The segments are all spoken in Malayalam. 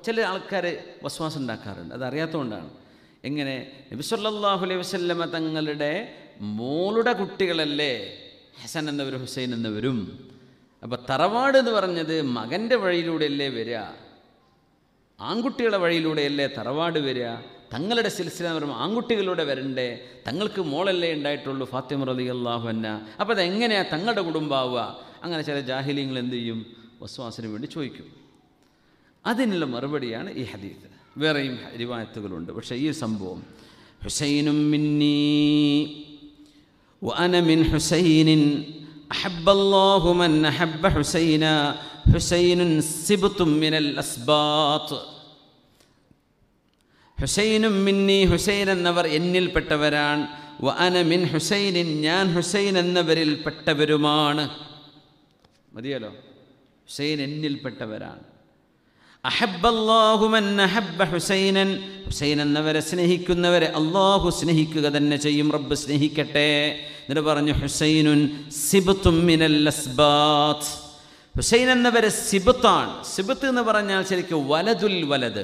ചില ആൾക്കാർ വസ്വാസം ഉണ്ടാക്കാറുണ്ട്, അതറിയാത്തതുകൊണ്ടാണ്. എങ്ങനെ? നബി സല്ലല്ലാഹു അലൈഹി വസല്ലമ തങ്ങളുടെ മോളുടെ കുട്ടികളല്ലേ ഹസൻ എന്നവരും ഹുസൈൻ എന്നവരും. അപ്പോൾ തറവാട് എന്ന് പറഞ്ഞത് മകൻ്റെ വഴിയിലൂടെയല്ലേ വരിക, ആൺകുട്ടികളുടെ വഴിയിലൂടെയല്ലേ തറവാട് വരിക. തങ്ങളുടെ സിൽസില എന്ന് പറയുമ്പോൾ ആൺകുട്ടികളിലൂടെ വരണ്ടേ. തങ്ങൾക്ക് മോളല്ലേ ഉണ്ടായിട്ടുള്ളൂ, ഫാത്തിമ റളിയല്ലാഹു അൻഹ. അപ്പോൾ അതെങ്ങനെയാണ് തങ്ങളുടെ കുടുംബാവുക? അങ്ങനെ ചില ജാഹിലിയങ്ങൾ എന്ത് ചെയ്യും? വസ്വാസിന് വേണ്ടി ചോദിക്കും. അതിനുള്ള മറുപടിയാണ് ഈ ഹദീസ്. വേറെയും റിവായത്തുകളുണ്ട്. പക്ഷേ ഈ സംഭവം ഹുസൈനും മിന്നീ വഅന മിൻ ഹുസൈനിൻ അഹബ്ബല്ലാഹു മൻ അഹബ്ബ ഹുസൈന ഹുസൈനുൻ സിബ്തും മിനൽ അസ്ബാത്ത്. ഹുസൈനും മിന്നി, ഹുസൈൻ എന്നവർ എന്നിൽപ്പെട്ടവരാണ്. വഅന മിൻ ഹുസൈനിൻ, ഞാൻ ഹുസൈൻ എന്നവരിൽ പെട്ടവരുമാണ്. മതിയല്ലോ, ഹുസൈൻ എന്നിൽപ്പെട്ടവരാണ്. അഹബ്ബല്ലാഹു മൻ അഹബ്ബ ഹുസൈനൻ, ഹുസൈൻ എന്നവരെ സ്നേഹിക്കുന്നവരെ അള്ളാഹു സ്നേഹിക്കുക തന്നെ ചെയ്യും, റബ്ബ് സ്നേഹിക്കട്ടെ. എന്നിട്ട് പറഞ്ഞു ഹുസൈനുൻ സിബ്തും മിനൽ അസ്ബാത്ത്. ഹുസൈൻ എന്നവരെ സിബത്താണ്. സിബത്ത് എന്ന് പറഞ്ഞാൽ ശരിക്കും വലതുൽ വലത്,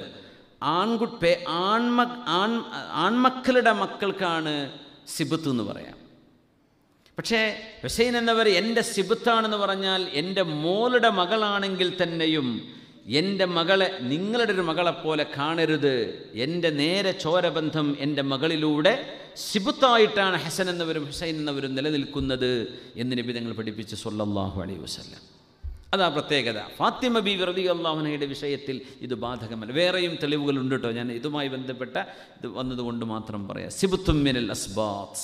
ആൺമക്കളുടെ മക്കൾക്കാണ് സിബത്ത് എന്ന് പറയാം. പക്ഷേ ഹുസൈൻ എന്നവർ എൻ്റെ സിബത്താണെന്ന് പറഞ്ഞാൽ എൻ്റെ മോളുടെ മകളാണെങ്കിൽ തന്നെയും എൻ്റെ മകളെ നിങ്ങളുടെ ഒരു മകളെപ്പോലെ കാണരുത്. എൻ്റെ നേരെ ചോരബന്ധം എൻ്റെ മകളിലൂടെ സിബത്തായിട്ടാണ് ഹസൻ എന്നവരും ഹുസൈൻ എന്നവരും നിലനിൽക്കുന്നത് എന്ന് നബി തങ്ങൾ പഠിപ്പിച്ച് സ്വല്ലല്ലാഹു അലൈഹി വസല്ലം. അതാ പ്രത്യേകത. ഫാത്തിമ ബീവി റളിയല്ലാഹു അൻഹയുടെ വിഷയത്തിൽ ഇത് ബാധകമല്ല. വേറെയും തെളിവുകളുണ്ട് കേട്ടോ, ഞാൻ ഇതുമായി ബന്ധപ്പെട്ട ഇത് വന്നതുകൊണ്ട് മാത്രം പറയാം. സിബ്തും മിനൽ അസ്ബാത്ത്.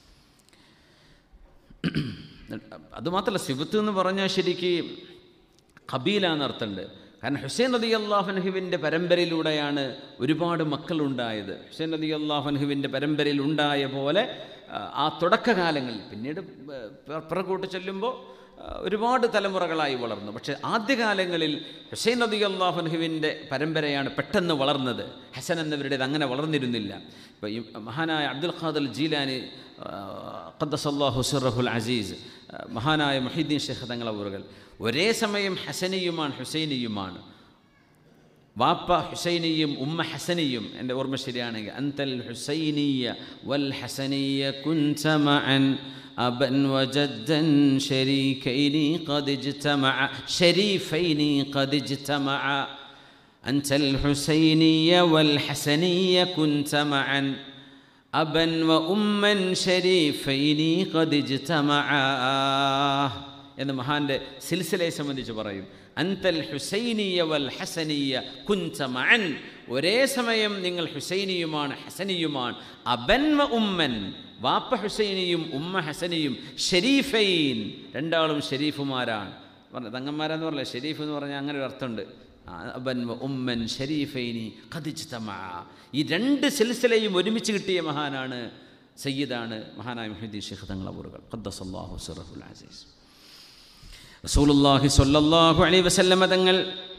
അതുമാത്രമല്ല, സിബത്ത് എന്ന് പറഞ്ഞാൽ ശരിക്ക് ഖബീല എന്നർത്ഥമുണ്ട്. കാരണം ഹുസൈൻ റളിയല്ലാഹു അൻഹുവിൻ്റെ പരമ്പരയിലൂടെയാണ് ഒരുപാട് മക്കളുണ്ടായത്. ഹുസൈൻ റളിയല്ലാഹു അൻഹുവിൻ്റെ പരമ്പരയിൽ ഉണ്ടായ പോലെ ആ തുടക്കകാലങ്ങളിൽ, പിന്നീട് പിറകോട്ട് ചെല്ലുമ്പോൾ ഒരുപാട് തലമുറകളായി വളർന്നു. പക്ഷേ ആദ്യകാലങ്ങളിൽ ഹുസൈൻ റളിയല്ലാഹു അൻഹുവിൻ്റെ പരമ്പരയാണ് പെട്ടെന്ന് വളർന്നത്. ഹസൻ എന്നവരുടേത് അങ്ങനെ വളർന്നിരുന്നില്ല. ഇപ്പോൾ ഈ മഹാനായ അബ്ദുൽ ഖാദിർ ജീലാനി ഖദ്ദസല്ലാഹു സിർറഹുൽ അസീസ്, മഹാനായ മുഹീദ്ദീൻ ശൈഖ് തങ്ങൾ അവറുകൾ ഒരേ സമയം ഹസനിയുമാണ് ഹുസൈനിയുമാണ്. വാപ്പ ഹുസൈനിയും ഉമ്മ ഹസനിയും. എൻ്റെ ഓർമ്മ ശരിയാണെങ്കിൽ അൻതൽ ഹുസൈനിയ വൽ ഹസനിയ കുൻത മഅൻ അബൻ വജദ്ദൻ ശരീകൈനി ഖദ് ഇജ്തമഅ ശരീഫൈനി ഖദ് ഇജ്തമഅ അൻതൽ ഹുസൈനിയ വൽ ഹസനിയ കുൻത മഅൻ അബൻ വ ഉമ്മൻ ശരീഫൈനി ഖദ് ഇജ്തമഅ എന്ന് മഹാൻ്റെ സിൽസിലയെ സംബന്ധിച്ച് പറയും. അൻതൽ ഹുസൈനിയ വൽ ഹസനിയ കുൻത മഅൻ, ഒരേ സമയം നിങ്ങൾ ഹുസൈനിയുമാണ് ഹസനിയുമാണ്. അബൻ വ ഉമ്മൻ, വാപ്പ ഹുസൈനിയും ഉമ്മ ഹസനിയും. ഷരീഫൈൻ, രണ്ടാളും ഷരീഫുമാരാണ്. പറഞ്ഞ തങ്ങന്മാരാന്ന് പറഞ്ഞില്ല, ഷരീഫ് എന്ന് പറഞ്ഞാൽ അങ്ങനെ ഒരു അർത്ഥമുണ്ട്. അബൻ വ ഉമ്മൻ ഷരീഫൈനി ഖദ് ഇജ്തമഅ. ഈ രണ്ട് സിൽസിലയും ഒരുമിച്ച് കിട്ടിയ മഹാനാണ്, സയ്യിദാണ് മഹാനായ മുഹീദ്ദീൻ ശൈഖ് തങ്ങൾ അവറുകൾ ഖദ്ദസല്ലാഹു സിർറഹുൽ അസീസ്. റസൂലുള്ളാഹി സ്വല്ലല്ലാഹു അലൈഹി വസല്ലമ തങ്ങൾ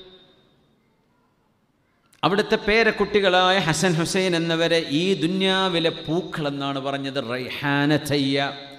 അവിടുത്തെ പേരക്കുട്ടികളായ ഹസൻ ഹുസൈൻ എന്നവരെ ഈ ദുന്യാവിലെ പൂക്കളെന്നാണ് പറഞ്ഞത്. റൈഹാനതയ്യ,